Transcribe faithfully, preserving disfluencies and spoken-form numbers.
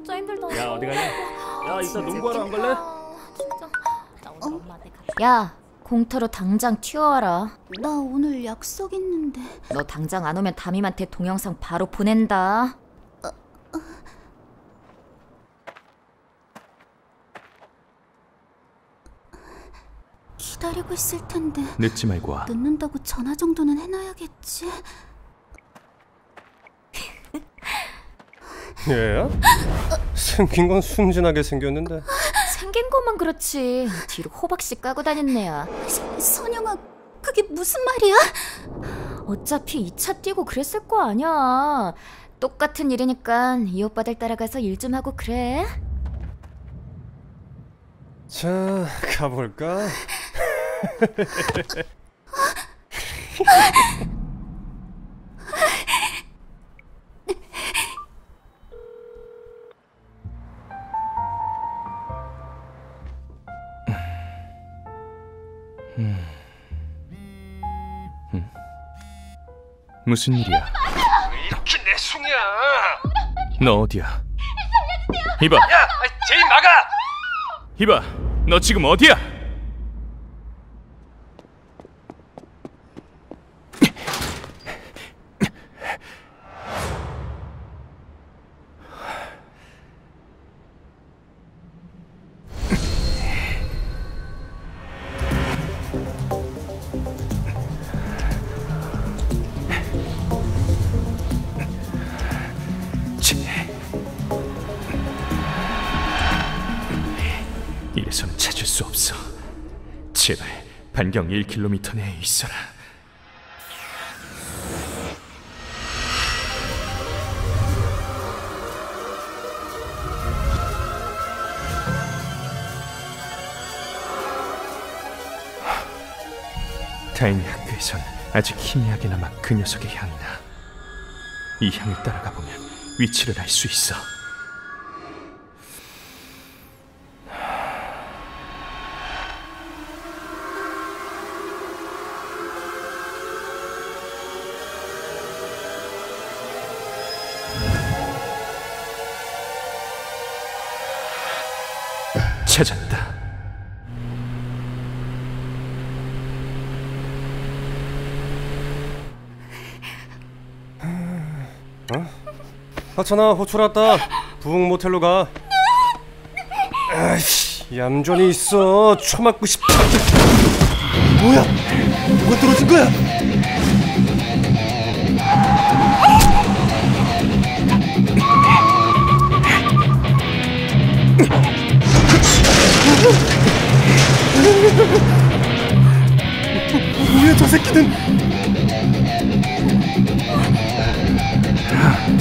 진짜 힘들다. 야, 어디 가냐? 야, 이따 농구하러 안 갈래? 진짜. 나 오늘 엄마한테 가. 야, 공터로 당장 튀어와라. 나 오늘 약속 있는데. 너 당장 안 오면 담임한테 동영상 바로 보낸다. 어, 어. 기다리고 있을 텐데. 늦지 말고 와. 늦는다고 전화 정도는 해놔야겠지. 얘야? 생긴 건 순진하게 생겼는데. 생긴 것만 그렇지. 뒤로 호박씨 까고 다닌 애야. 선영아, 그게 무슨 말이야? 어차피 이 차 뛰고 그랬을 거 아니야. 똑같은 일이니까 이 오빠들 따라가서 일 좀 하고 그래. 자, 가볼까? 음. 음. 무슨 일이야? 이렇게 내 숭이야. 너 어디야? 이봐. 야, 제인 막아. 이봐. 너 지금 어디야? 이래서는 찾을 수 없어. 제발 반경 일 킬로미터 내에 있어라. 다행히 학교에선 아직 희미하게나마 그 녀석의 향이 나. 이 향을 따라가 보면 위치를 알 수 있어. 찾았다. 어? 하찮아, 호출 왔다. 부흥 모텔로 가. 아이씨, 얌전히 있어. 처맞고 싶다. 뭐야? 누가 떨어진 거야? 뭐야 저 새끼는?